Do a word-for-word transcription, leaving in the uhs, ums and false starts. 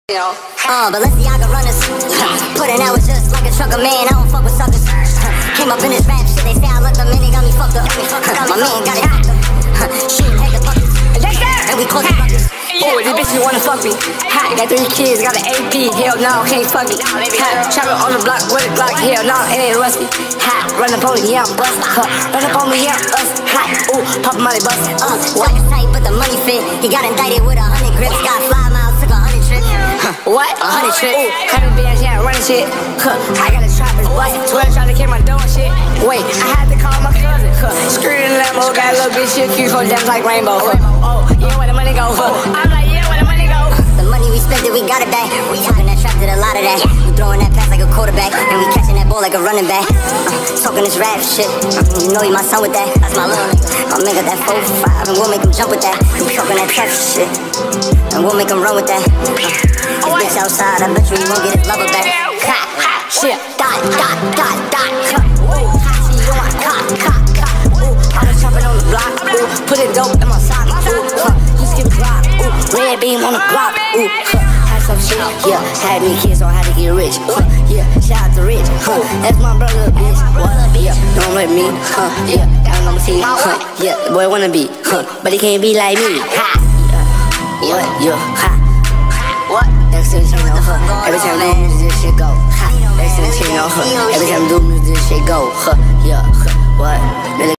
Uh, Balenciaga runners, putting out was just like a trucker, man. I don't fuck with suckers. Came up in this rap shit, they say I look them in, they got me fucked up. My man got it fucked up. She take the buckets, and we close the buckets. Oh, these bitches wanna fuck me. Ha, got three kids, got an A P. Hell no, can't fuck me. Ha, travel on the block with a Glock. Hell no, it ain't rusty. Ha, run up on me, yeah, I'm bust. Huh, run up on me, yeah, I'm bust. Ha, ooh, pop money bust. Uh, what? Tight, but the money fit. He got indicted with a hundred grips. Got five miles, took a hundred trips. Huh, what? A hundred trips. Ooh, hundred bands, yeah, running shit. Huh, I got a trap, it's bust. Twelve trying to kill my door and shit. Wait, I had to call my cousin. Huh, screaming Lambo, got a little bitch shit, cute for dance like rainbow. Huh, oh, yeah, where the money go? Huh, I'm like, yeah, where the money go? The money we spent it, we got it back. We talking that trap, did a lot of that. We throwing that pass like a quarterback, and we catching that ball like a running back. Uh, talking this rap shit, uh, you know he my son with that. That's my little nigga. My man got that four five, and we'll make him jump with that. We talking that tough shit, and we'll make him run with that. Uh, this bitch outside, I bet you he won't get his lover back. Ha, ha, shit, dot, dot, dot, dot. Ooh, she on my cock, cock, cock. Ooh, I was chopping on the block. Ooh, put it dope in my sock. Ooh, huh, you skip block. Ooh, red beam on the block. Ooh, huh, had some shit. Yeah, had me kids on how to get rich. Huh, yeah, shout out to Rich. Huh, that's my brother, bitch. What? Yeah, don't let me. Huh, yeah, down on my team. Huh, yeah, the boy wanna be. Huh, but he can't be like me. Ha, yeah, what? Yeah, ha. What? Next to the chain on her. Every time I do music, this shit go. Ha, next to the chain on her. Every time I do music, this shit go. Huh, yeah, huh, what?